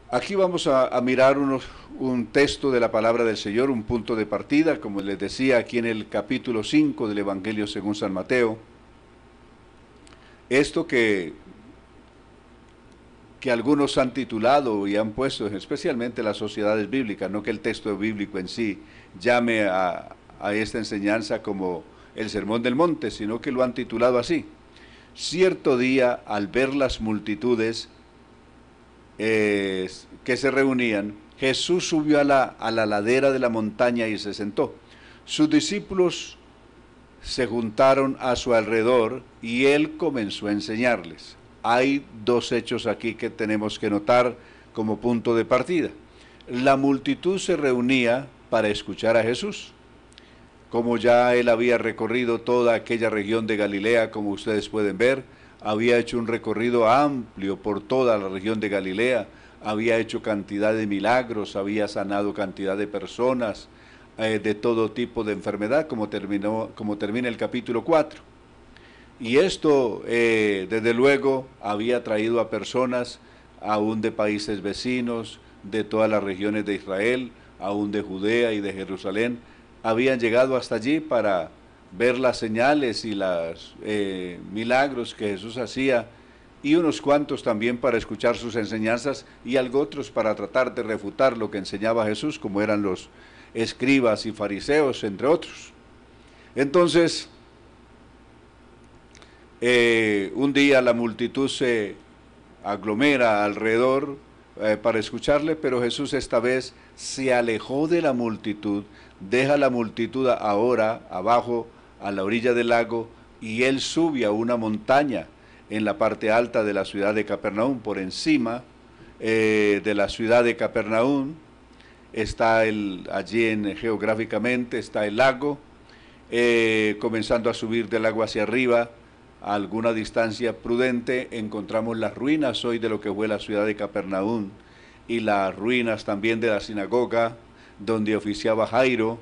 Aquí vamos a mirar un texto de la palabra del Señor, un punto de partida, como les decía, aquí en el capítulo 5 del Evangelio según San Mateo. Esto que algunos han titulado y han puesto, especialmente las sociedades bíblicas, no que el texto bíblico en sí llame a esta enseñanza como el Sermón del Monte, sino que lo han titulado así. Cierto día, al ver las multitudes que se reunían, Jesús subió a la ladera de la montaña y se sentó. Sus discípulos se juntaron a su alrededor y él comenzó a enseñarles. Hay dos hechos aquí que tenemos que notar como punto de partida. La multitud se reunía para escuchar a Jesús. Como ya él había recorrido toda aquella región de Galilea, como ustedes pueden ver, había hecho un recorrido amplio por toda la región de Galilea, había hecho cantidad de milagros, había sanado cantidad de personas de todo tipo de enfermedad, como termina el capítulo 4. Y esto, desde luego, había traído a personas, aún de países vecinos, de todas las regiones de Israel, aún de Judea y de Jerusalén, habían llegado hasta allí para ver las señales y los milagros que Jesús hacía, y unos cuantos también para escuchar sus enseñanzas, y algo otros para tratar de refutar lo que enseñaba Jesús, como eran los escribas y fariseos, entre otros. Entonces, un día la multitud se aglomera alrededor para escucharle, pero Jesús esta vez se alejó de la multitud, deja la multitud ahora abajo a la orilla del lago, y él sube a una montaña en la parte alta de la ciudad de Capernaum. Por encima de la ciudad de Capernaum está geográficamente está el lago. Comenzando a subir del lago hacia arriba, a alguna distancia prudente, encontramos las ruinas hoy de lo que fue la ciudad de Capernaum, y las ruinas también de la sinagoga donde oficiaba Jairo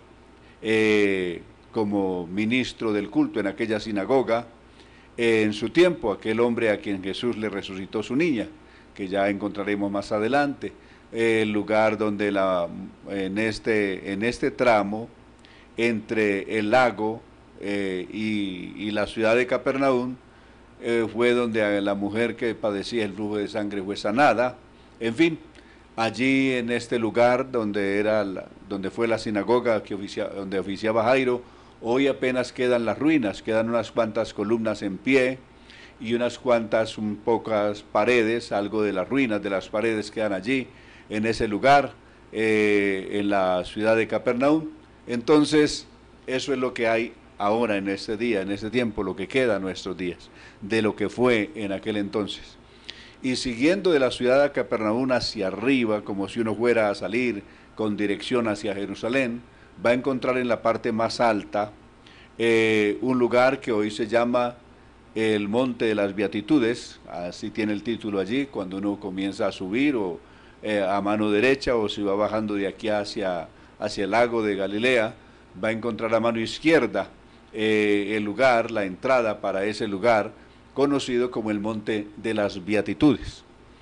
como ministro del culto en aquella sinagoga. En su tiempo, aquel hombre a quien Jesús le resucitó su niña, que ya encontraremos más adelante. El lugar donde en este tramo entre el lago y la ciudad de Capernaum fue donde la mujer que padecía el flujo de sangre fue sanada. En fin, allí en este lugar donde fue la sinagoga donde oficiaba Jairo, hoy apenas quedan las ruinas, quedan unas cuantas columnas en pie y unas cuantas, pocas paredes, algo de las ruinas de las paredes quedan allí, en ese lugar, en la ciudad de Capernaum. Entonces, eso es lo que hay ahora en este día, en este tiempo, lo que queda en nuestros días, de lo que fue en aquel entonces. Y siguiendo de la ciudad de Capernaum hacia arriba, como si uno fuera a salir con dirección hacia Jerusalén, va a encontrar en la parte más alta un lugar que hoy se llama el Monte de las Beatitudes, así tiene el título allí, cuando uno comienza a subir o a mano derecha, o si va bajando de aquí hacia el lago de Galilea, va a encontrar a mano izquierda el lugar, la entrada para ese lugar, conocido como el Monte de las Beatitudes.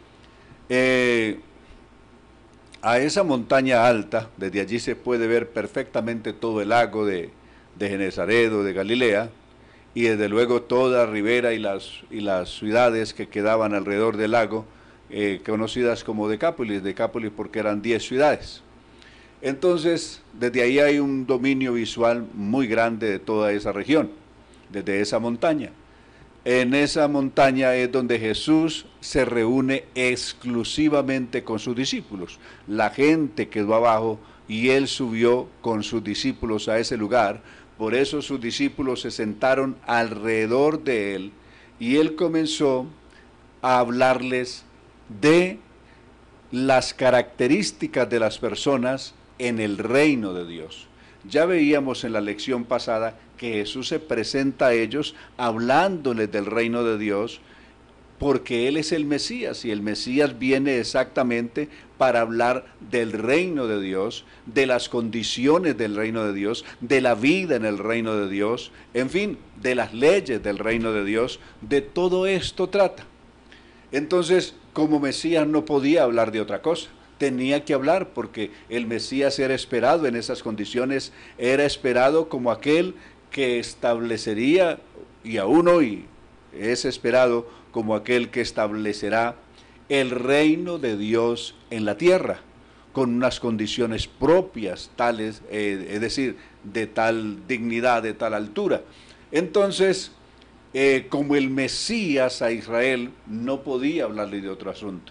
A esa montaña alta, desde allí se puede ver perfectamente todo el lago de Genesaret o de Galilea, y desde luego toda Ribera y las ciudades que quedaban alrededor del lago, conocidas como Decápolis porque eran 10 ciudades. Entonces, desde ahí hay un dominio visual muy grande de toda esa región, desde esa montaña. En esa montaña es donde Jesús se reúne exclusivamente con sus discípulos. La gente quedó abajo y él subió con sus discípulos a ese lugar. Por eso sus discípulos se sentaron alrededor de él y él comenzó a hablarles de las características de las personas en el reino de Dios. Ya veíamos en la lección pasada que Jesús se presenta a ellos hablándoles del reino de Dios, porque Él es el Mesías, y el Mesías viene exactamente para hablar del reino de Dios, de las condiciones del reino de Dios, de la vida en el reino de Dios, en fin, de las leyes del reino de Dios. De todo esto trata. Entonces, como Mesías no podía hablar de otra cosa. Tenía que hablar porque el Mesías era esperado en esas condiciones, era esperado como aquel que establecería, y aún hoy es esperado como aquel que establecerá el reino de Dios en la tierra, con unas condiciones propias, tales, es decir, de tal dignidad, de tal altura. Entonces, como el Mesías a Israel no podía hablarle de otro asunto.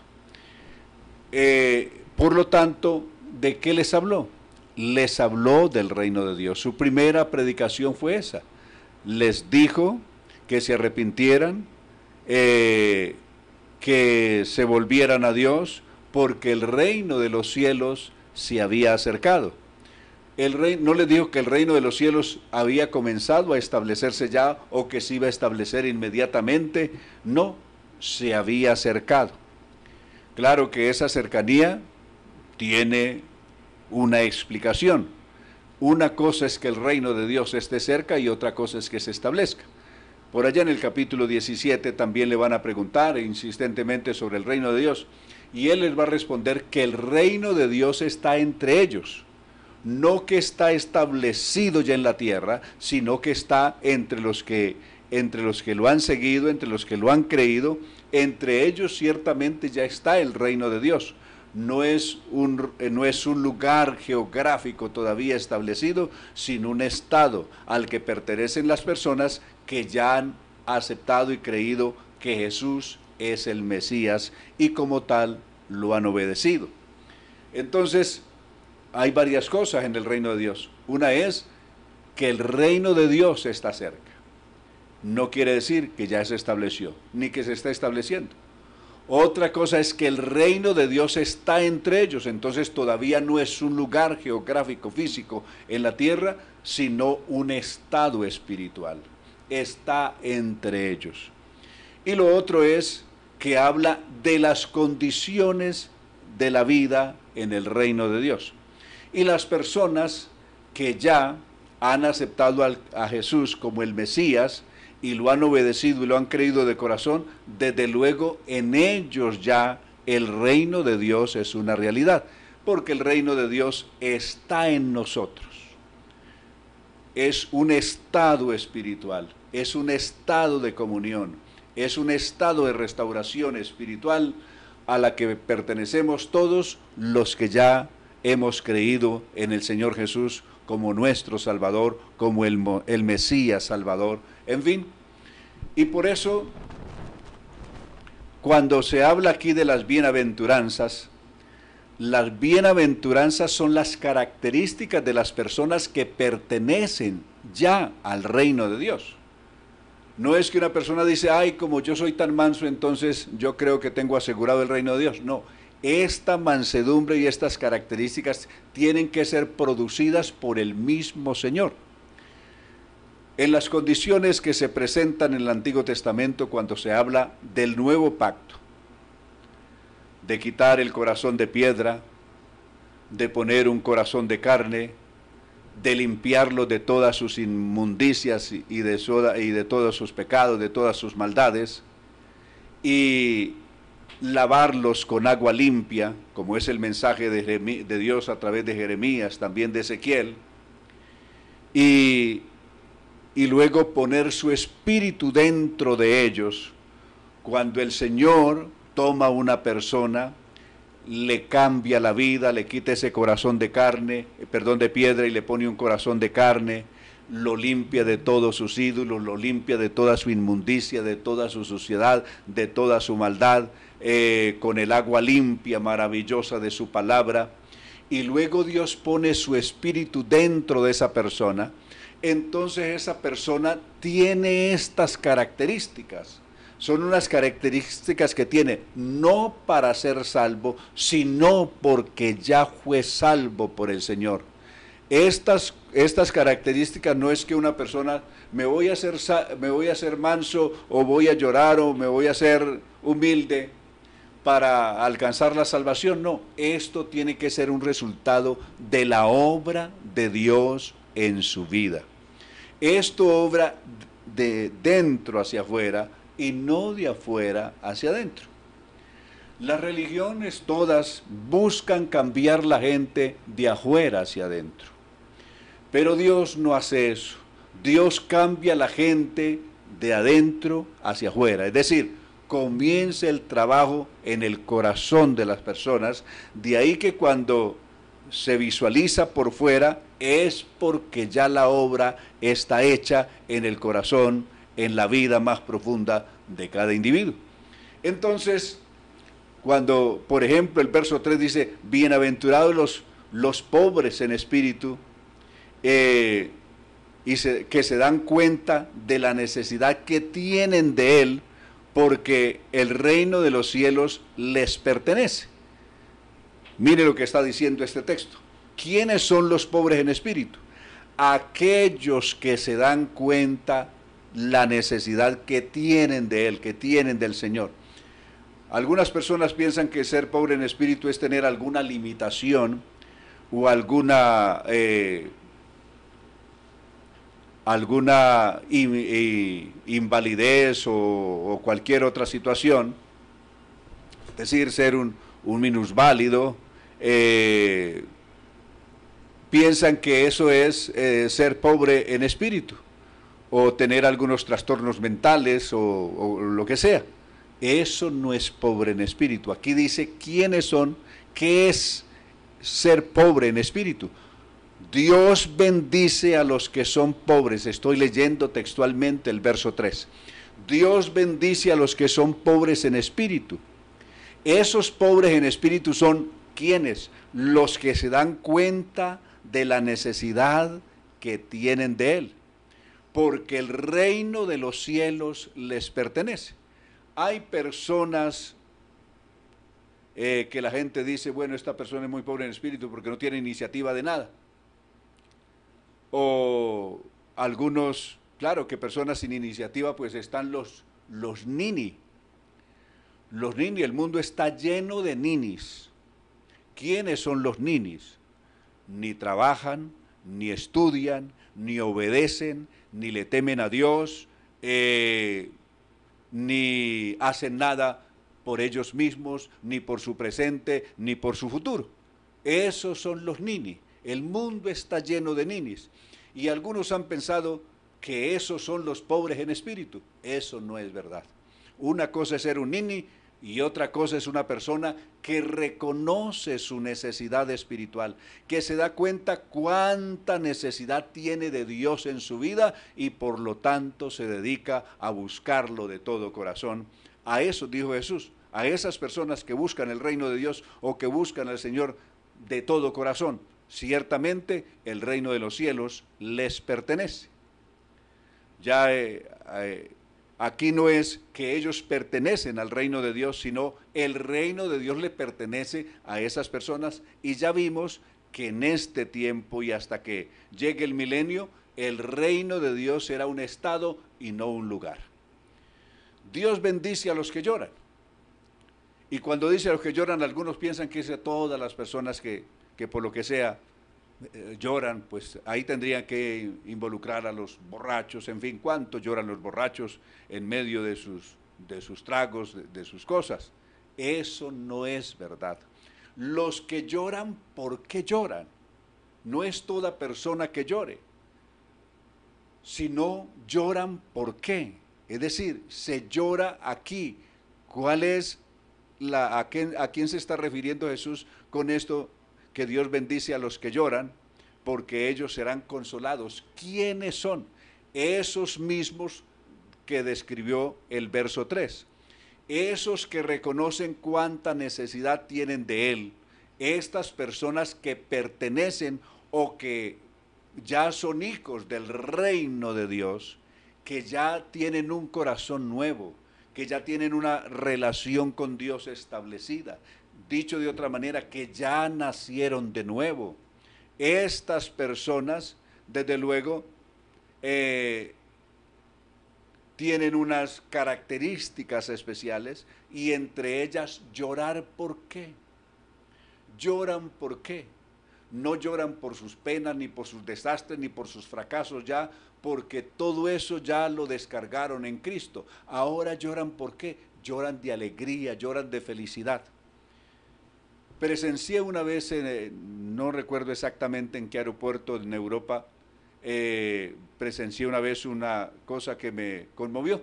Por lo tanto, ¿de qué les habló? Les habló del reino de Dios. Su primera predicación fue esa. Les dijo que se arrepintieran, que se volvieran a Dios, porque el reino de los cielos se había acercado. No les dijo que el reino de los cielos había comenzado a establecerse ya o que se iba a establecer inmediatamente. No, se había acercado. Claro que esa cercanía tiene una explicación. Una cosa es que el reino de Dios esté cerca y otra cosa es que se establezca. Por allá en el capítulo 17 también le van a preguntar insistentemente sobre el reino de Dios, y él les va a responder que el reino de Dios está entre ellos, no que está establecido ya en la tierra, sino que está entre los que lo han seguido, entre los que lo han creído. Entre ellos ciertamente ya está el reino de Dios. No es un lugar geográfico todavía establecido, sino un estado al que pertenecen las personas que ya han aceptado y creído que Jesús es el Mesías y como tal lo han obedecido. Entonces, hay varias cosas en el reino de Dios. Una es que el reino de Dios está cerca. No quiere decir que ya se estableció, ni que se está estableciendo. Otra cosa es que el reino de Dios está entre ellos, entonces todavía no es un lugar geográfico, físico en la tierra, sino un estado espiritual. Está entre ellos. Y lo otro es que habla de las condiciones de la vida en el reino de Dios. Y las personas que ya han aceptado a Jesús como el Mesías, y lo han obedecido y lo han creído de corazón, desde luego en ellos ya el reino de Dios es una realidad, porque el reino de Dios está en nosotros. Es un estado espiritual, es un estado de comunión, es un estado de restauración espiritual a la que pertenecemos todos los que ya hemos creído en el Señor Jesús como nuestro Salvador, como el Mesías Salvador, en fin. Y por eso, cuando se habla aquí de las bienaventuranzas son las características de las personas que pertenecen ya al reino de Dios. No es que una persona dice, ay, como yo soy tan manso, entonces yo creo que tengo asegurado el reino de Dios. No, esta mansedumbre y estas características tienen que ser producidas por el mismo Señor. En las condiciones que se presentan en el Antiguo Testamento cuando se habla del nuevo pacto, de quitar el corazón de piedra, de poner un corazón de carne, de limpiarlo de todas sus inmundicias y de todos sus pecados, de todas sus maldades, y lavarlos con agua limpia, como es el mensaje de Dios a través de Jeremías, también de Ezequiel, y luego poner su espíritu dentro de ellos. Cuando el Señor toma una persona, le cambia la vida, le quita ese corazón de piedra y le pone un corazón de carne, lo limpia de todos sus ídolos, lo limpia de toda su inmundicia, de toda su suciedad, de toda su maldad, con el agua limpia, maravillosa de su palabra, y luego Dios pone su espíritu dentro de esa persona. Entonces esa persona tiene estas características. Son unas características que tiene no para ser salvo, sino porque ya fue salvo por el Señor. Estas características no es que una persona me voy a hacer manso o voy a llorar o me voy a hacer humilde para alcanzar la salvación. No, esto tiene que ser un resultado de la obra de Dios en su vida. Esto obra de dentro hacia afuera y no de afuera hacia adentro. Las religiones todas buscan cambiar la gente de afuera hacia adentro, pero Dios no hace eso. Dios cambia a la gente de adentro hacia afuera, es decir, comienza el trabajo en el corazón de las personas, de ahí que cuando se visualiza por fuera es porque ya la obra está hecha en el corazón, en la vida más profunda de cada individuo. Entonces, cuando, por ejemplo, el verso 3 dice, bienaventurados los pobres en espíritu, que se dan cuenta de la necesidad que tienen de Él, porque el reino de los cielos les pertenece. Mire lo que está diciendo este texto. ¿Quiénes son los pobres en espíritu? Aquellos que se dan cuenta la necesidad que tienen de Él, que tienen del Señor. Algunas personas piensan que ser pobre en espíritu es tener alguna limitación o alguna invalidez o cualquier otra situación, es decir, ser un minusválido. Piensan que eso es ser pobre en espíritu o tener algunos trastornos mentales o lo que sea. Eso no es pobre en espíritu. Aquí dice quiénes son, qué es ser pobre en espíritu. Dios bendice a los que son pobres. Estoy leyendo textualmente el verso 3. Dios bendice a los que son pobres en espíritu. Esos pobres en espíritu son ¿quiénes? Los que se dan cuenta de la necesidad que tienen de Él, porque el reino de los cielos les pertenece. Hay personas que la gente dice, bueno, esta persona es muy pobre en espíritu porque no tiene iniciativa de nada. O algunos, claro que personas sin iniciativa, pues están los nini. Los nini, el mundo está lleno de ninis. ¿Quiénes son los ninis? Ni trabajan, ni estudian, ni obedecen, ni le temen a Dios, ni hacen nada por ellos mismos, ni por su presente, ni por su futuro. Esos son los nini. El mundo está lleno de ninis. Y algunos han pensado que esos son los pobres en espíritu. Eso no es verdad. Una cosa es ser un nini y otra cosa es una persona que reconoce su necesidad espiritual, que se da cuenta cuánta necesidad tiene de Dios en su vida y por lo tanto se dedica a buscarlo de todo corazón. A eso dijo Jesús, a esas personas que buscan el reino de Dios o que buscan al Señor de todo corazón, ciertamente el reino de los cielos les pertenece. Ya aquí no es que ellos pertenecen al reino de Dios, sino el reino de Dios le pertenece a esas personas, y ya vimos que en este tiempo y hasta que llegue el milenio, el reino de Dios será un estado y no un lugar. Dios bendice a los que lloran. Y cuando dice a los que lloran, algunos piensan que es a todas las personas que por lo que sea lloran, pues ahí tendrían que involucrar a los borrachos, en fin, ¿cuánto lloran los borrachos en medio de sus tragos, de sus cosas? Eso no es verdad. Los que lloran, ¿por qué lloran? No es toda persona que llore, sino lloran ¿por qué? Es decir, se llora aquí. ¿Cuál es a quién se está refiriendo Jesús con esto? Que Dios bendice a los que lloran, porque ellos serán consolados. ¿Quiénes son? Esos mismos que describió el verso 3. Esos que reconocen cuánta necesidad tienen de Él. Estas personas que pertenecen o que ya son hijos del reino de Dios, que ya tienen un corazón nuevo, que ya tienen una relación con Dios establecida. Dicho de otra manera, que ya nacieron de nuevo. Estas personas, desde luego, tienen unas características especiales y entre ellas llorar. ¿Por qué? Lloran ¿por qué? No lloran por sus penas, ni por sus desastres, ni por sus fracasos ya, porque todo eso ya lo descargaron en Cristo. Ahora lloran ¿por qué? lloran de alegría, lloran de felicidad. Presencié una vez, no recuerdo exactamente en qué aeropuerto en Europa, presencié una vez una cosa que me conmovió.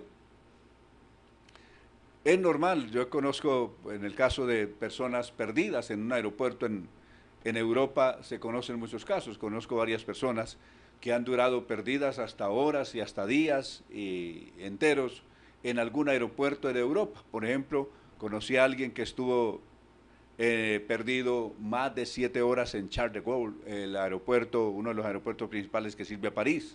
Es normal, yo conozco, en el caso de personas perdidas en un aeropuerto en Europa, se conocen muchos casos. Conozco varias personas que han durado perdidas hasta horas y hasta días y enteros en algún aeropuerto de Europa. Por ejemplo, conocí a alguien que estuvo perdido más de 7 horas en Charles de Gaulle, el aeropuerto, uno de los aeropuertos principales que sirve a París,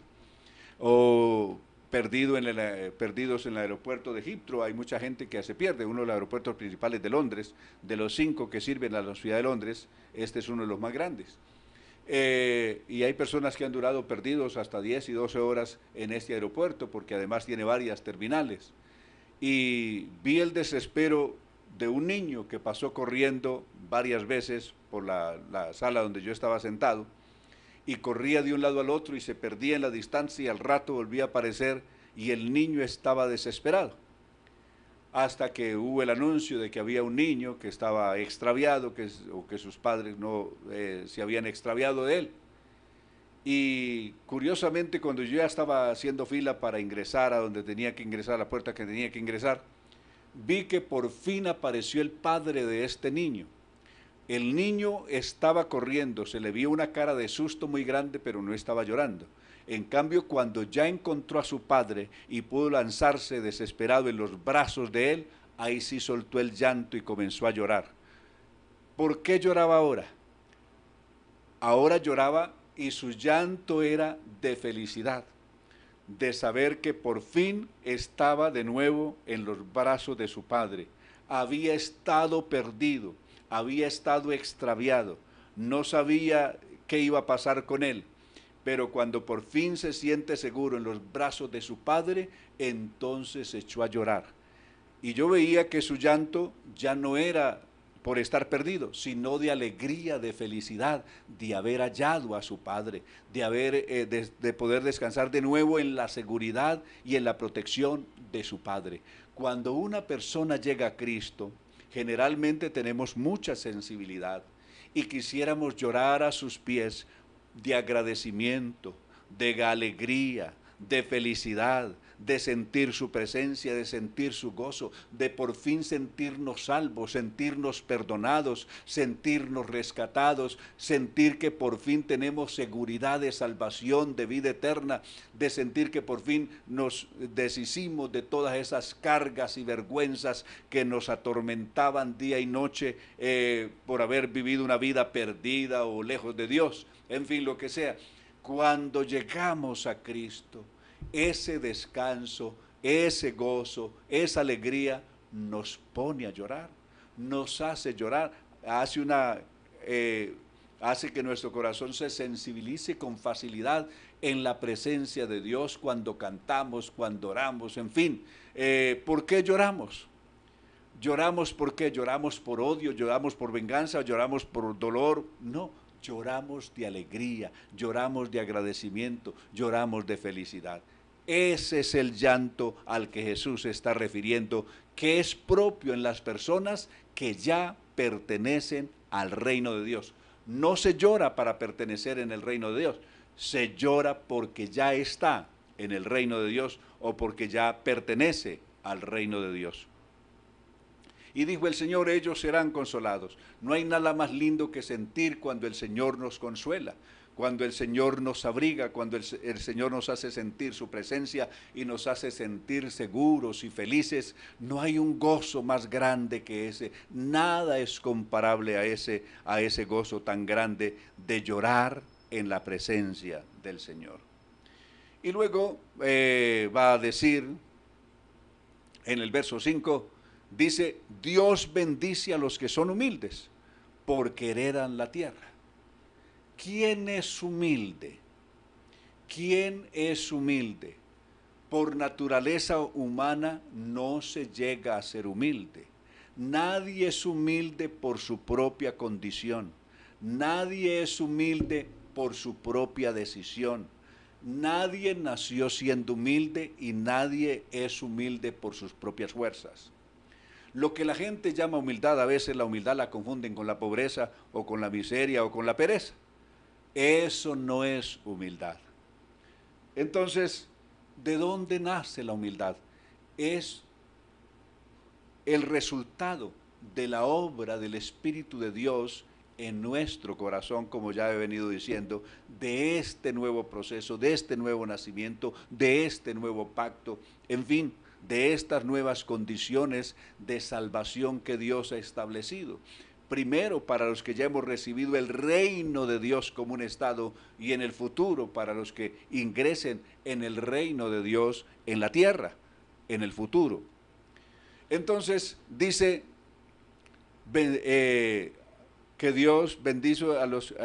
o perdidos en el aeropuerto de Egipto. Hay mucha gente que se pierde, uno de los aeropuertos principales de Londres, de los 5 que sirven a la ciudad de Londres, este es uno de los más grandes. Y hay personas que han durado perdidos hasta 10 y 12 horas en este aeropuerto, porque además tiene varias terminales. Y vi el desespero de un niño que pasó corriendo varias veces por la sala donde yo estaba sentado, y corría de un lado al otro y se perdía en la distancia, y al rato volvía a aparecer, y el niño estaba desesperado. Hasta que hubo el anuncio de que había un niño que estaba extraviado, o que sus padres no se habían extraviado de él. Y curiosamente, cuando yo ya estaba haciendo fila para ingresar a donde tenía que ingresar, a la puerta que tenía que ingresar, vi que por fin apareció el padre de este niño. El niño estaba corriendo, se le vio una cara de susto muy grande, pero no estaba llorando. En cambio, cuando ya encontró a su padre y pudo lanzarse desesperado en los brazos de él, ahí sí soltó el llanto y comenzó a llorar. ¿Por qué lloraba ahora? Ahora lloraba, y su llanto era de felicidad, de saber que por fin estaba de nuevo en los brazos de su padre. Había estado perdido, había estado extraviado, no sabía qué iba a pasar con él, pero cuando por fin se siente seguro en los brazos de su padre, entonces se echó a llorar. Y yo veía que su llanto ya no era por estar perdido, sino de alegría, de felicidad, de haber hallado a su padre, de poder descansar de nuevo en la seguridad y en la protección de su padre. Cuando una persona llega a Cristo, generalmente tenemos mucha sensibilidad y quisiéramos llorar a sus pies de agradecimiento, de alegría, de felicidad, de sentir su presencia, de sentir su gozo, de por fin sentirnos salvos, sentirnos perdonados, sentirnos rescatados, sentir que por fin tenemos seguridad de salvación, de vida eterna, de sentir que por fin nos deshicimos de todas esas cargas y vergüenzas que nos atormentaban día y noche por haber vivido una vida perdida o lejos de Dios, en fin, lo que sea. Cuando llegamos a Cristo, ese descanso, ese gozo, esa alegría nos pone a llorar, nos hace llorar, hace que nuestro corazón se sensibilice con facilidad en la presencia de Dios cuando cantamos, cuando oramos, en fin. ¿Por qué lloramos? ¿Lloramos por qué? ¿Lloramos por odio? ¿Lloramos por venganza? ¿Lloramos por dolor? No, lloramos de alegría, lloramos de agradecimiento, lloramos de felicidad. Ese es el llanto al que Jesús se está refiriendo, que es propio en las personas que ya pertenecen al reino de Dios. No se llora para pertenecer en el reino de Dios, se llora porque ya está en el reino de Dios o porque ya pertenece al reino de Dios. Y dijo el Señor, ellos serán consolados. No hay nada más lindo que sentir cuando el Señor nos consuela, cuando el Señor nos abriga, cuando el Señor nos hace sentir su presencia y nos hace sentir seguros y felices. No hay un gozo más grande que ese. Nada es comparable a ese gozo tan grande de llorar en la presencia del Señor. Y luego va a decir en el verso 5, dice, Dios bendice a los que son humildes, porque heredan la tierra. ¿Quién es humilde? ¿Quién es humilde? Por naturaleza humana no se llega a ser humilde. Nadie es humilde por su propia condición. Nadie es humilde por su propia decisión. Nadie nació siendo humilde y nadie es humilde por sus propias fuerzas. Lo que la gente llama humildad, a veces la humildad la confunden con la pobreza o con la miseria o con la pereza. Eso no es humildad. Entonces, ¿de dónde nace la humildad? Es el resultado de la obra del Espíritu de Dios en nuestro corazón, como ya he venido diciendo, de este nuevo proceso, de este nuevo nacimiento, de este nuevo pacto, en fin, de estas nuevas condiciones de salvación que Dios ha establecido. Primero para los que ya hemos recibido el reino de Dios como un estado, y en el futuro para los que ingresen en el reino de Dios en la tierra, en el futuro. Entonces dice que Dios bendice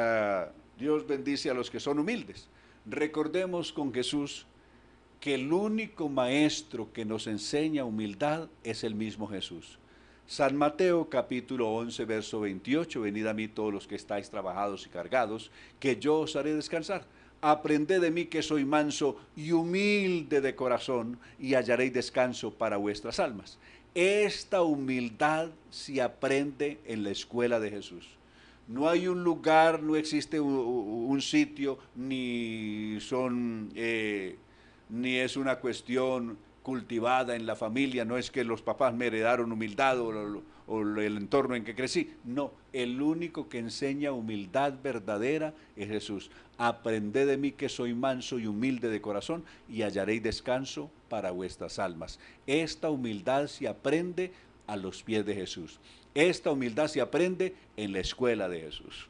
a los que son humildes. Recordemos con Jesús que el único maestro que nos enseña humildad es el mismo Jesús. San Mateo capítulo 11, verso 28, venid a mí todos los que estáis trabajados y cargados, que yo os haré descansar. Aprended de mí que soy manso y humilde de corazón, y hallaréis descanso para vuestras almas. Esta humildad se aprende en la escuela de Jesús. No hay un lugar, no existe un sitio, ni es una cuestión cultivada en la familia, no es que los papás me heredaron humildad o el entorno en que crecí. No, el único que enseña humildad verdadera es Jesús. Aprended de mí que soy manso y humilde de corazón, y hallaréis descanso para vuestras almas. Esta humildad se aprende a los pies de Jesús. Esta humildad se aprende en la escuela de Jesús.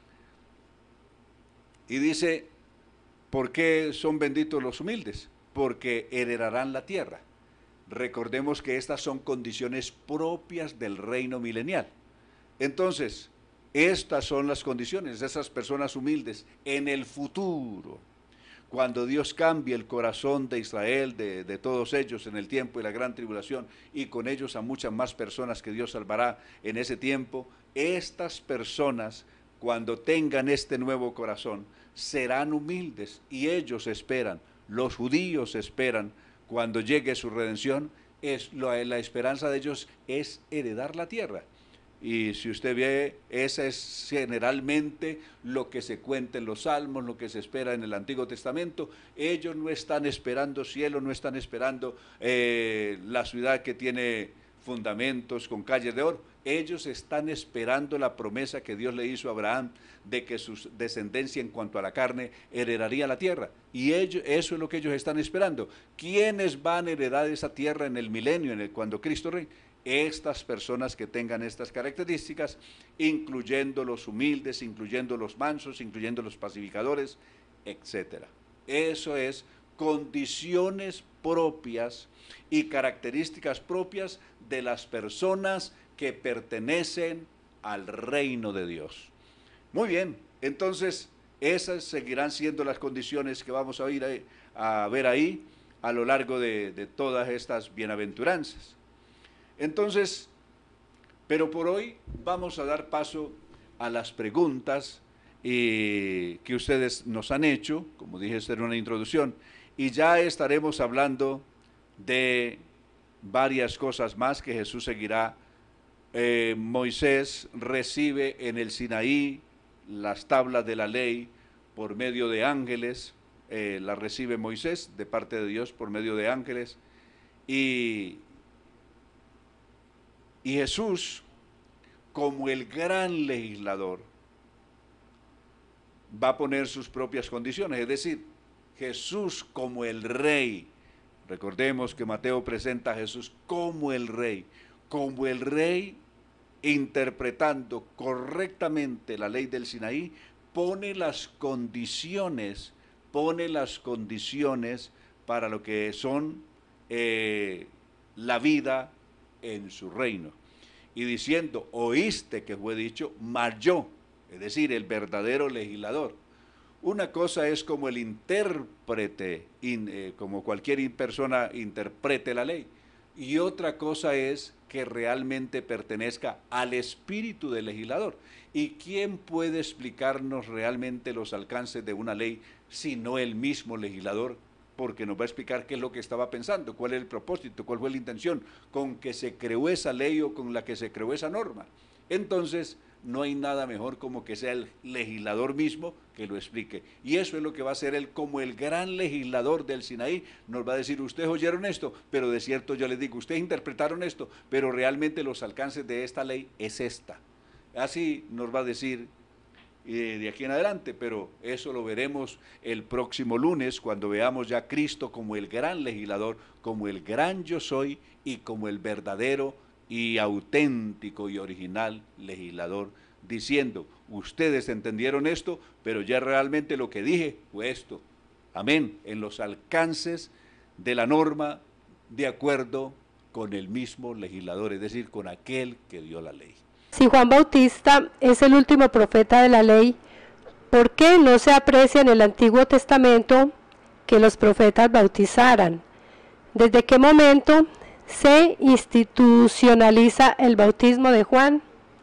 Y dice, ¿por qué son benditos los humildes? Porque heredarán la tierra. Recordemos que estas son condiciones propias del reino milenial. Entonces, estas son las condiciones de esas personas humildes en el futuro. Cuando Dios cambie el corazón de Israel, de todos ellos en el tiempo de la gran tribulación, y con ellos a muchas más personas que Dios salvará en ese tiempo, estas personas, cuando tengan este nuevo corazón, serán humildes, y ellos esperan, los judíos esperan, cuando llegue su redención, la esperanza de ellos es heredar la tierra. Y si usted ve, esa es generalmente lo que se cuenta en los Salmos, lo que se espera en el Antiguo Testamento. Ellos no están esperando cielo, no están esperando la ciudad que tiene fundamentos con calles de oro. Ellos están esperando la promesa que Dios le hizo a Abraham de que su descendencia en cuanto a la carne heredaría la tierra. Y eso es lo que ellos están esperando. ¿Quiénes van a heredar esa tierra en el milenio, cuando Cristo reine? Estas personas que tengan estas características, incluyendo los humildes, incluyendo los mansos, incluyendo los pacificadores, etc. Eso es condiciones propias y características propias de las personas que pertenecen al reino de Dios. Muy bien, entonces esas seguirán siendo las condiciones que vamos a ver ahí a lo largo de todas estas bienaventuranzas. Entonces, pero por hoy vamos a dar paso a las preguntas que ustedes nos han hecho, como dije, esta era una introducción, y ya estaremos hablando de varias cosas más que Jesús seguirá. Moisés recibe en el Sinaí las tablas de la ley por medio de ángeles, las recibe Moisés de parte de Dios por medio de ángeles, y Jesús, como el gran legislador, va a poner sus propias condiciones, es decir, Jesús como el rey. Recordemos que Mateo presenta a Jesús como el rey interpretando correctamente la ley del Sinaí, pone las condiciones para lo que son la vida en su reino, y diciendo, oíste que fue dicho, mas yo, es decir, el verdadero legislador. Una cosa es como el intérprete, como cualquier persona interprete la ley, y otra cosa es que realmente pertenezca al espíritu del legislador. ¿Y quién puede explicarnos realmente los alcances de una ley sino el mismo legislador, porque nos va a explicar qué es lo que estaba pensando, cuál es el propósito, cuál fue la intención con que se creó esa ley o con la que se creó esa norma. Entonces, no hay nada mejor como que sea el legislador mismo que lo explique. Y eso es lo que va a hacer él como el gran legislador del Sinaí. Nos va a decir, ustedes oyeron esto, pero de cierto yo les digo, ustedes interpretaron esto, pero realmente los alcances de esta ley es esta. Así nos va a decir de aquí en adelante, pero eso lo veremos el próximo lunes cuando veamos ya a Cristo como el gran legislador, como el gran yo soy y como el verdadero y auténtico y original legislador, diciendo, ustedes entendieron esto, pero ya realmente lo que dije fue esto. Amén, en los alcances de la norma de acuerdo con el mismo legislador, es decir, con aquel que dio la ley. Si Juan Bautista es el último profeta de la ley, ¿por qué no se aprecia en el Antiguo Testamento que los profetas bautizaran? ¿Desde qué momento se institucionaliza el bautismo de Juan?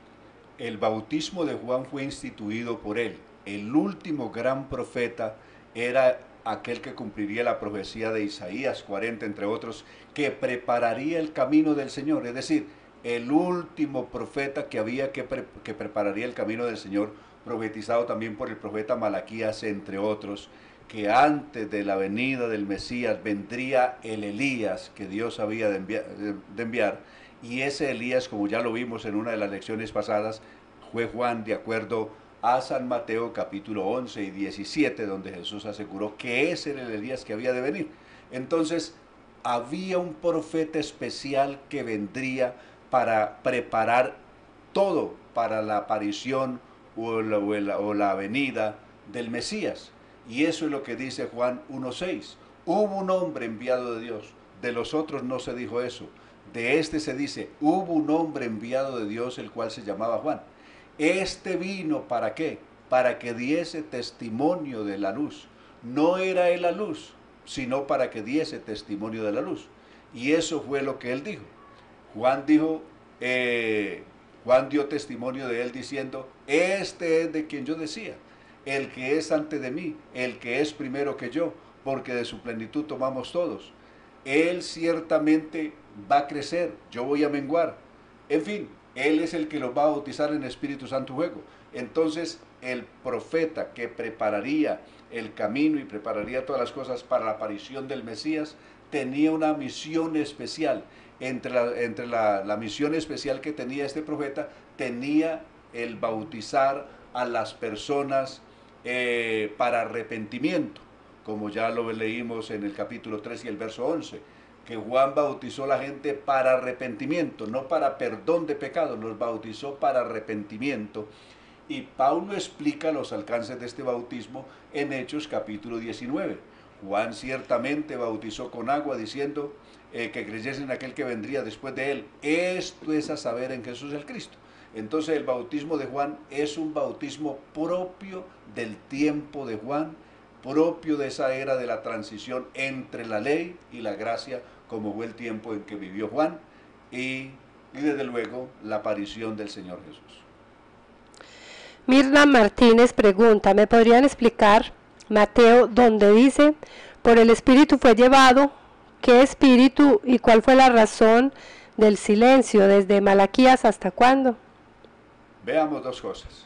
El bautismo de Juan fue instituido por él. El último gran profeta era aquel que cumpliría la profecía de Isaías 40, entre otros, que prepararía el camino del Señor, es decir, el último profeta que había que prepararía el camino del Señor, profetizado también por el profeta Malaquías, entre otros, que antes de la venida del Mesías vendría el Elías que Dios había de enviar, y ese Elías, como ya lo vimos en una de las lecciones pasadas, fue Juan, de acuerdo a San Mateo capítulo 11 y 17, donde Jesús aseguró que ese era el Elías que había de venir. Entonces, había un profeta especial que vendría para preparar todo para la aparición o la venida del Mesías. Y eso es lo que dice Juan 1:6. Hubo un hombre enviado de Dios, de los otros no se dijo eso. De este se dice, hubo un hombre enviado de Dios, el cual se llamaba Juan. Este vino, ¿para qué? Para que diese testimonio de la luz. No era él la luz, sino para que diese testimonio de la luz. Y eso fue lo que él dijo. Juan dijo, Juan dio testimonio de él diciendo, este es de quien yo decía, el que es antes de mí, el que es primero que yo, porque de su plenitud tomamos todos. Él ciertamente va a crecer, yo voy a menguar. En fin, él es el que los va a bautizar en Espíritu Santo y fuego. Entonces, el profeta que prepararía el camino y prepararía todas las cosas para la aparición del Mesías, tenía una misión especial. Entre la misión especial que tenía este profeta, tenía el bautizar a las personas para arrepentimiento, como ya lo leímos en el capítulo 3 y el verso 11, que Juan bautizó a la gente para arrepentimiento, no para perdón de pecados, los bautizó para arrepentimiento. Y Pablo explica los alcances de este bautismo en Hechos capítulo 19. Juan ciertamente bautizó con agua diciendo que creyesen en aquel que vendría después de él. Esto es a saber en Jesús el Cristo. Entonces el bautismo de Juan es un bautismo propio del tiempo de Juan, propio de esa era de la transición entre la ley y la gracia, como fue el tiempo en que vivió Juan, y desde luego la aparición del Señor Jesús. Mirna Martínez pregunta, ¿me podrían explicar Mateo donde dice, por el Espíritu fue llevado? ¿Qué Espíritu y cuál fue la razón del silencio desde Malaquías hasta cuándo? Veamos dos cosas.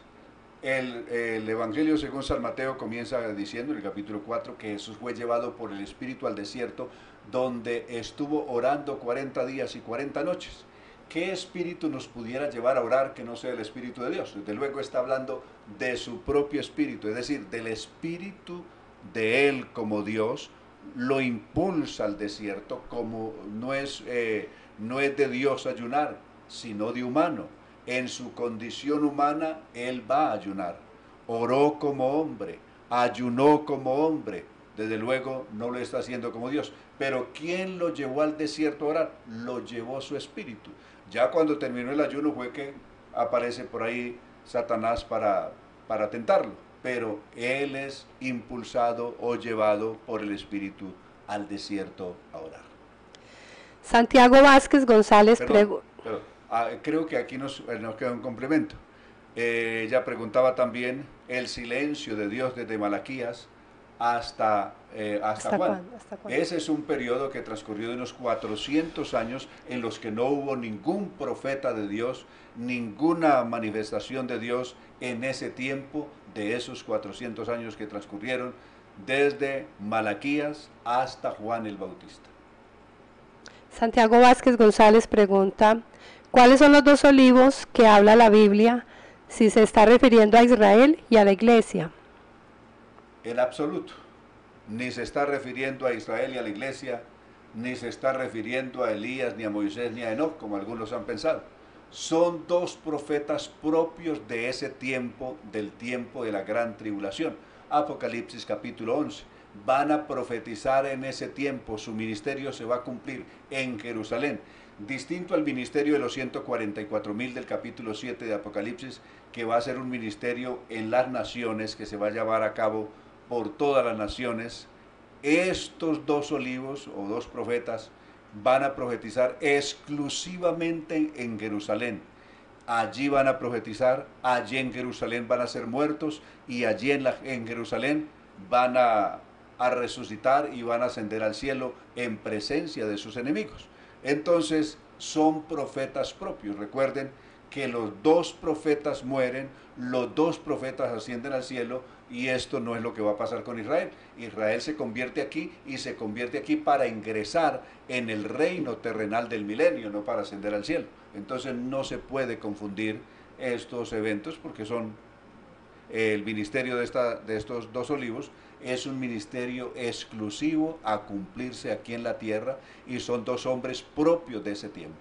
El Evangelio según San Mateo comienza diciendo en el capítulo 4 que Jesús fue llevado por el Espíritu al desierto, donde estuvo orando 40 días y 40 noches. ¿Qué espíritu nos pudiera llevar a orar que no sea el Espíritu de Dios? Desde luego está hablando de su propio Espíritu, es decir, del Espíritu de Él como Dios, lo impulsa al desierto, como no es de Dios ayunar, sino de humano. En su condición humana, Él va a ayunar. Oró como hombre, ayunó como hombre. Desde luego no lo está haciendo como Dios. Pero ¿quién lo llevó al desierto a orar? Lo llevó su espíritu. Ya cuando terminó el ayuno fue que aparece por ahí Satanás para tentarlo. Pero él es impulsado o llevado por el espíritu al desierto a orar. Santiago Vázquez González pregunta. Creo que aquí nos queda un complemento. Ella preguntaba también el silencio de Dios desde Malaquías hasta Juan. ¿Hasta cuándo? Ese es un periodo que transcurrió de unos 400 años en los que no hubo ningún profeta de Dios, ninguna manifestación de Dios en ese tiempo, de esos 400 años que transcurrieron desde Malaquías hasta Juan el Bautista. Santiago Vázquez González pregunta, ¿cuáles son los dos olivos que habla la Biblia si se está refiriendo a Israel y a la iglesia? En absoluto, ni se está refiriendo a Israel y a la iglesia, ni se está refiriendo a Elías, ni a Moisés, ni a Enoc, como algunos han pensado. Son dos profetas propios de ese tiempo, del tiempo de la gran tribulación. Apocalipsis capítulo 11. Van a profetizar en ese tiempo, su ministerio se va a cumplir en Jerusalén. Distinto al ministerio de los 144,000 del capítulo 7 de Apocalipsis, que va a ser un ministerio en las naciones, que se va a llevar a cabo por todas las naciones. Estos dos olivos o dos profetas van a profetizar exclusivamente en Jerusalén. Allí van a profetizar, allí en Jerusalén van a ser muertos y allí en Jerusalén van a resucitar y van a ascender al cielo en presencia de sus enemigos. Entonces son profetas propios. Recuerden que los dos profetas mueren, los dos profetas ascienden al cielo, y esto no es lo que va a pasar con Israel. Israel se convierte aquí y se convierte aquí para ingresar en el reino terrenal del milenio, no para ascender al cielo. Entonces no se puede confundir estos eventos, porque son el ministerio de estos dos olivos es un ministerio exclusivo a cumplirse aquí en la tierra, y son dos hombres propios de ese tiempo.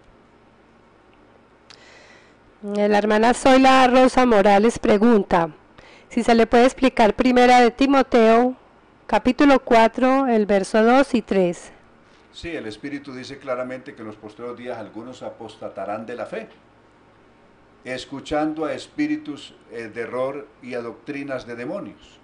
La hermana Zoila Rosa Morales pregunta si se le puede explicar primera de Timoteo, capítulo 4, el verso 2 y 3. Sí, el Espíritu dice claramente que en los postreros días algunos apostatarán de la fe, escuchando a espíritus de error y a doctrinas de demonios.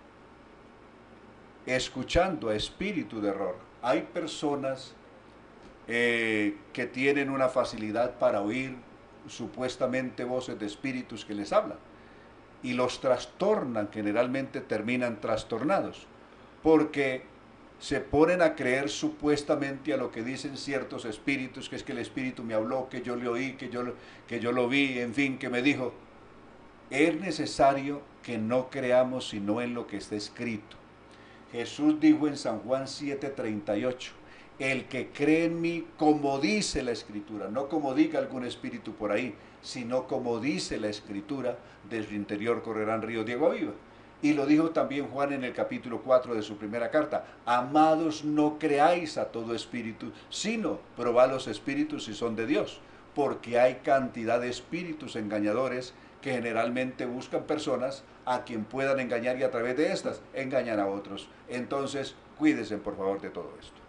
Escuchando a espíritu de error. Hay personas que tienen una facilidad para oír supuestamente voces de espíritus que les hablan, y los trastornan, generalmente terminan trastornados, porque se ponen a creer supuestamente a lo que dicen ciertos espíritus, que es que el espíritu me habló, que yo le oí, que yo lo vi, en fin, que me dijo. Es necesario que no creamos sino en lo que está escrito. Jesús dijo en San Juan 7:38, el que cree en mí, como dice la Escritura, no como diga algún espíritu por ahí, sino como dice la Escritura, de su interior correrán ríos de agua viva. Y lo dijo también Juan en el capítulo 4 de su primera carta, amados, no creáis a todo espíritu, sino probad los espíritus si son de Dios, porque hay cantidad de espíritus engañadores que generalmente buscan personas a quien puedan engañar, y a través de estas engañan a otros. Entonces, cuídense por favor de todo esto.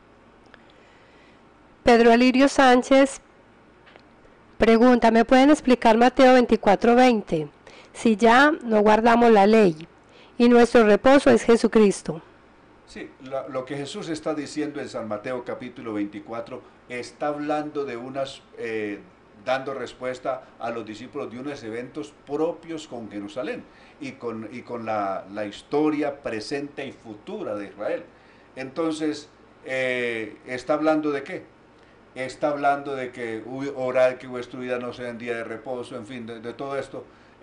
Pedro Alirio Sánchez pregunta, ¿me pueden explicar Mateo 24:20? Si ya no guardamos la ley y nuestro reposo es Jesucristo. Sí, lo que Jesús está diciendo en San Mateo capítulo 24, está hablando de dando respuesta a los discípulos de unos eventos propios con Jerusalén y con la historia presente y futura de Israel. Entonces, ¿está hablando de qué? Está hablando de que orad que vuestra vida no sea en día de reposo, en fin, de todo esto.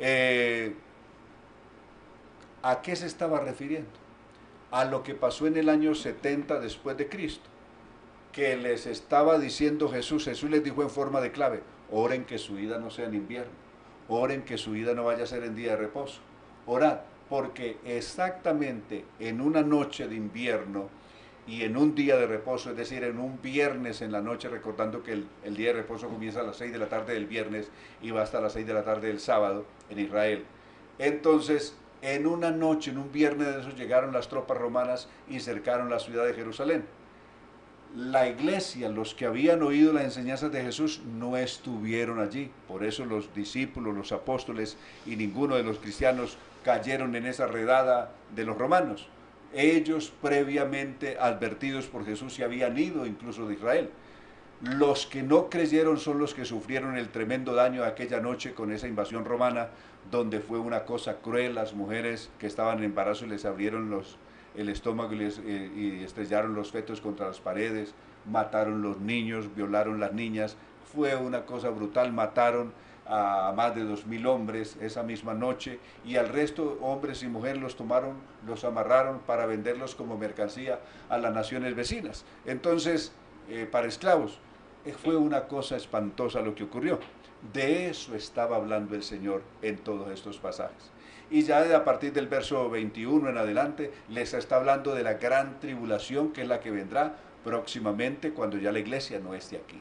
¿A qué se estaba refiriendo? A lo que pasó en el año 70 después de Cristo, que les estaba diciendo Jesús les dijo en forma de clave, oren que su vida no sea en invierno, oren que su vida no vaya a ser en día de reposo, orad, porque exactamente en una noche de invierno y en un día de reposo, es decir, en un viernes en la noche, recordando que el día de reposo comienza a las 6 de la tarde del viernes y va hasta las 6 de la tarde del sábado en Israel. Entonces, en una noche, en un viernes de esos, llegaron las tropas romanas y cercaron la ciudad de Jerusalén. La iglesia, los que habían oído las enseñanzas de Jesús, no estuvieron allí. Por eso los discípulos, los apóstoles y ninguno de los cristianos cayeron en esa redada de los romanos. Ellos, previamente advertidos por Jesús, se habían ido incluso de Israel. Los que no creyeron son los que sufrieron el tremendo daño de aquella noche con esa invasión romana, donde fue una cosa cruel. Las mujeres que estaban en embarazo les abrieron el estómago y estrellaron los fetos contra las paredes, mataron los niños, violaron las niñas. Fue una cosa brutal, mataron a más de 2000 hombres esa misma noche, y al resto, hombres y mujeres, los tomaron, los amarraron para venderlos como mercancía a las naciones vecinas. Entonces, para esclavos. Fue una cosa espantosa lo que ocurrió. De eso estaba hablando el Señor en todos estos pasajes. Y ya a partir del verso 21 en adelante les está hablando de la gran tribulación, que es la que vendrá próximamente cuando ya la iglesia no esté aquí.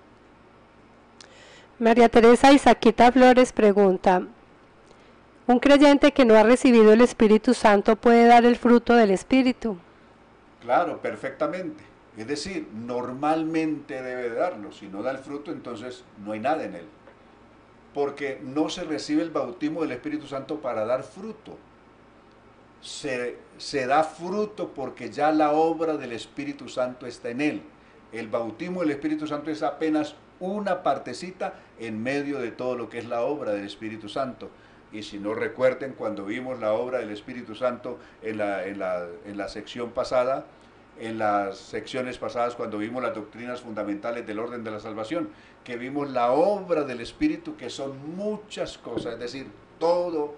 María Teresa Isaquita Flores pregunta: ¿un creyente que no ha recibido el Espíritu Santo puede dar el fruto del Espíritu? Claro, perfectamente. Es decir, normalmente debe darlo. Si no da el fruto, entonces no hay nada en él. Porque no se recibe el bautismo del Espíritu Santo para dar fruto. Se da fruto porque ya la obra del Espíritu Santo está en él. El bautismo del Espíritu Santo es apenas una partecita en medio de todo lo que es la obra del Espíritu Santo. Y si no recuerden, cuando vimos la obra del Espíritu Santo en la sección pasada, en las secciones pasadas, cuando vimos las doctrinas fundamentales del orden de la salvación, que vimos la obra del Espíritu, que son muchas cosas, es decir, todo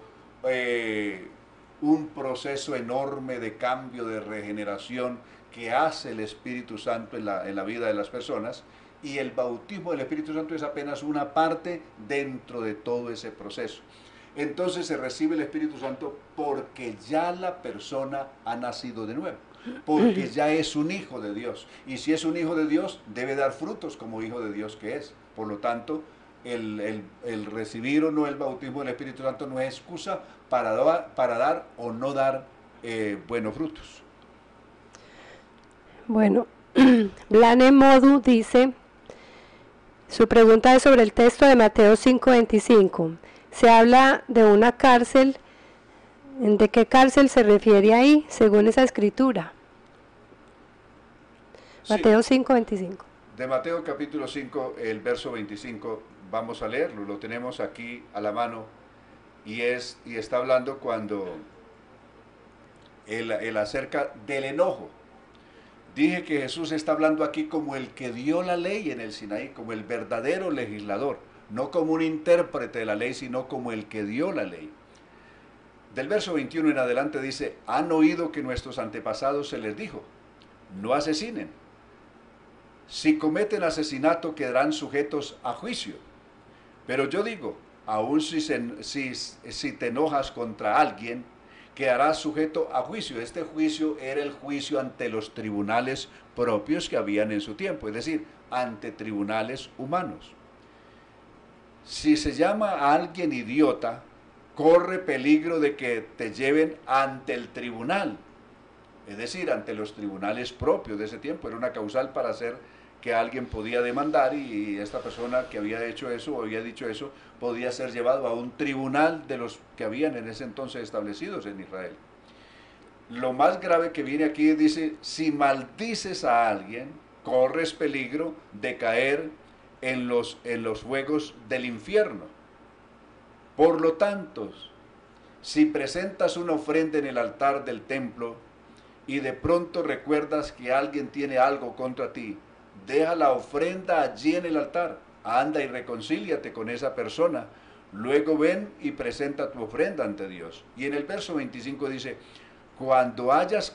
un proceso enorme de cambio, de regeneración que hace el Espíritu Santo en la vida de las personas, y el bautismo del Espíritu Santo es apenas una parte dentro de todo ese proceso. Entonces se recibe el Espíritu Santo porque ya la persona ha nacido de nuevo, porque ya es un hijo de Dios, y si es un hijo de Dios debe dar frutos como hijo de Dios que es. Por lo tanto, el recibir o no el bautismo del Espíritu Santo no es excusa para dar o no dar buenos frutos. Bueno, Blane Modu dice, su pregunta es sobre el texto de Mateo 5:25. Se habla de una cárcel. ¿De qué cárcel se refiere ahí, según esa escritura? Sí. Mateo 5:25. De Mateo capítulo 5, el verso 25, vamos a leerlo, lo tenemos aquí a la mano, y está hablando cuando él acerca del enojo. Dije que Jesús está hablando aquí como el que dio la ley en el Sinaí, como el verdadero legislador, no como un intérprete de la ley, sino como el que dio la ley. Del verso 21 en adelante dice: han oído que nuestros antepasados se les dijo, no asesinen. Si cometen asesinato quedarán sujetos a juicio. Pero yo digo, aun si te enojas contra alguien, quedarás sujeto a juicio. Este juicio era el juicio ante los tribunales propios que habían en su tiempo, es decir, ante tribunales humanos. Si se llama a alguien idiota, corre peligro de que te lleven ante el tribunal, es decir, ante los tribunales propios de ese tiempo. Era una causal para hacer que alguien podía demandar, y esta persona que había hecho eso o había dicho eso podía ser llevado a un tribunal de los que habían en ese entonces establecidos en Israel. Lo más grave que viene aquí dice: si maldices a alguien, corres peligro de caer en los fuegos del infierno. Por lo tanto, si presentas una ofrenda en el altar del templo y de pronto recuerdas que alguien tiene algo contra ti, deja la ofrenda allí en el altar, anda y reconcíliate con esa persona, luego ven y presenta tu ofrenda ante Dios. Y en el verso 25 dice: cuando vayas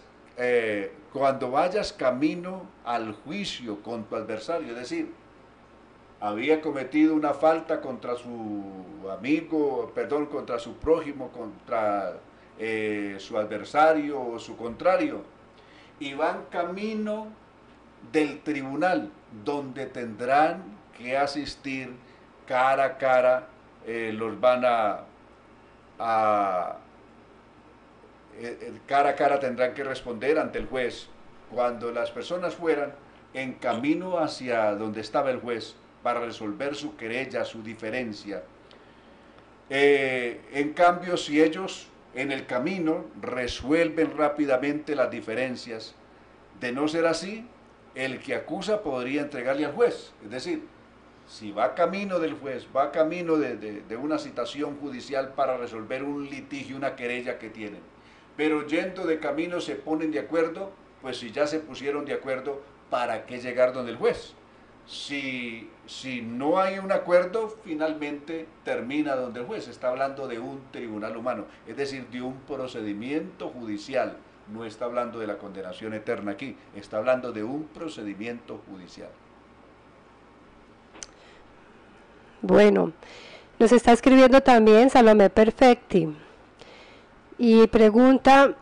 camino al juicio con tu adversario, es decir, había cometido una falta contra su amigo, contra su prójimo, contra su adversario o su contrario, y van camino del tribunal, donde tendrán que asistir cara a cara, los van cara a cara tendrán que responder ante el juez. Cuando las personas fueran en camino hacia donde estaba el juez para resolver su querella, su diferencia, en cambio, si ellos en el camino resuelven rápidamente las diferencias, de no ser así, el que acusa podría entregarle al juez. Es decir, si va camino del juez, va camino de una citación judicial para resolver un litigio, una querella que tienen, pero yendo de camino se ponen de acuerdo, pues si ya se pusieron de acuerdo, ¿para qué llegar donde el juez? Si no hay un acuerdo, finalmente termina donde el juez. Está hablando de un tribunal humano, es decir, de un procedimiento judicial. No está hablando de la condenación eterna aquí, está hablando de un procedimiento judicial. Bueno, nos está escribiendo también Salomé Perfecti y pregunta,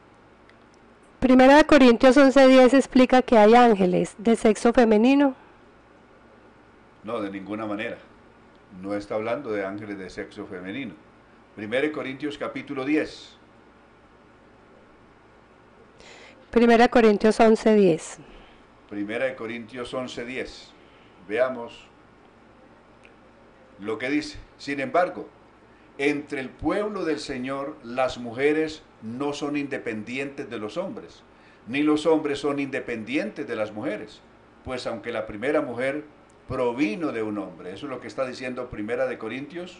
1 Corintios 11:10 explica que hay ángeles de sexo femenino. No, de ninguna manera. No está hablando de ángeles de sexo femenino. 1 Corintios capítulo 10. 1 Corintios 11:10. 1 Corintios 11:10. Veamos lo que dice. Sin embargo, entre el pueblo del Señor, las mujeres no son independientes de los hombres, ni los hombres son independientes de las mujeres, pues aunque la primera mujer provino de un hombre, eso es lo que está diciendo 1 Corintios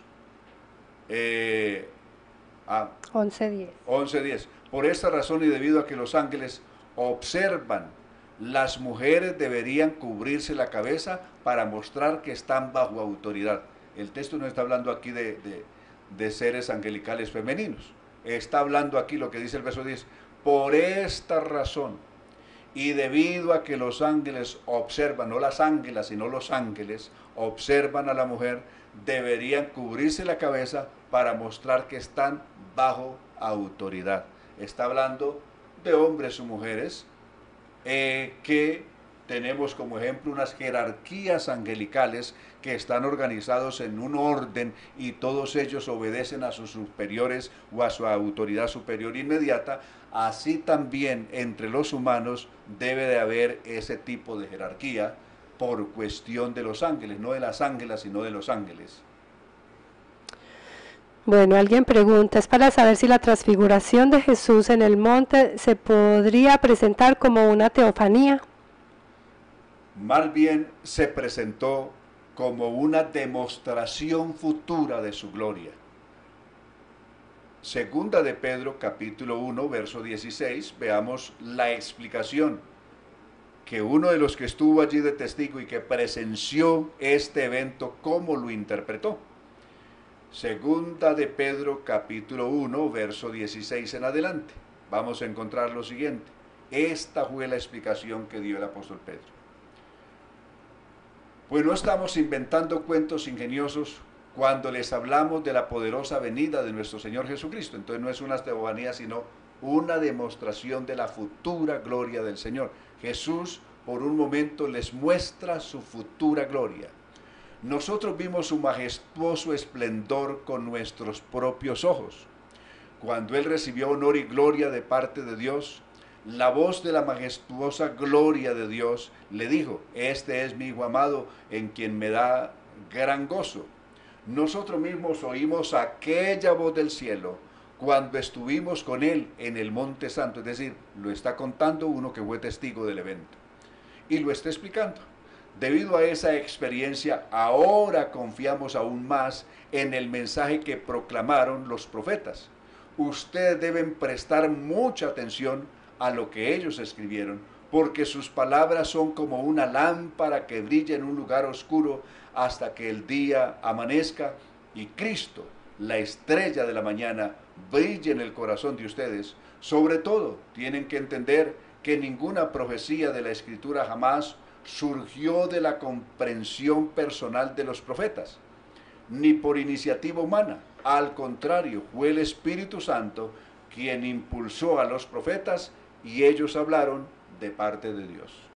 11:10. Por esta razón y debido a que los ángeles observan, las mujeres deberían cubrirse la cabeza para mostrar que están bajo autoridad. El texto no está hablando aquí de seres angelicales femeninos. Está hablando aquí lo que dice el verso 10. Por esta razón y debido a que los ángeles observan, no las ángelas, sino los ángeles observan a la mujer, deberían cubrirse la cabeza para mostrar que están bajo autoridad. Está hablando de hombres o mujeres que tenemos como ejemplo unas jerarquías angelicales que están organizados en un orden y todos ellos obedecen a sus superiores o a su autoridad superior inmediata. Así también entre los humanos debe de haber ese tipo de jerarquía por cuestión de los ángeles, no de las ángelas, sino de los ángeles. Bueno, alguien pregunta, es para saber si la transfiguración de Jesús en el monte se podría presentar como una teofanía. Más bien se presentó como una demostración futura de su gloria. Segunda de Pedro, capítulo 1, verso 16, veamos la explicación que uno de los que estuvo allí de testigo y que presenció este evento, cómo lo interpretó. Segunda de Pedro, capítulo 1, verso 16 en adelante. Vamos a encontrar lo siguiente. Esta fue la explicación que dio el apóstol Pedro. Pues no estamos inventando cuentos ingeniosos cuando les hablamos de la poderosa venida de nuestro Señor Jesucristo. Entonces no es una teofanía, sino una demostración de la futura gloria del Señor. Jesús por un momento les muestra su futura gloria. Nosotros vimos su majestuoso esplendor con nuestros propios ojos. Cuando Él recibió honor y gloria de parte de Dios, la voz de la majestuosa gloria de Dios le dijo, este es mi Hijo amado en quien me da gran gozo. Nosotros mismos oímos aquella voz del cielo cuando estuvimos con Él en el Monte Santo, es decir, lo está contando uno que fue testigo del evento y lo está explicando. Debido a esa experiencia, ahora confiamos aún más en el mensaje que proclamaron los profetas. Ustedes deben prestar mucha atención a lo que ellos escribieron, porque sus palabras son como una lámpara que brilla en un lugar oscuro hasta que el día amanezca y Cristo, la estrella de la mañana, brille en el corazón de ustedes. Sobre todo, tienen que entender que ninguna profecía de la Escritura jamás surgió de la comprensión personal de los profetas, ni por iniciativa humana. Al contrario, fue el Espíritu Santo quien impulsó a los profetas y ellos hablaron de parte de Dios.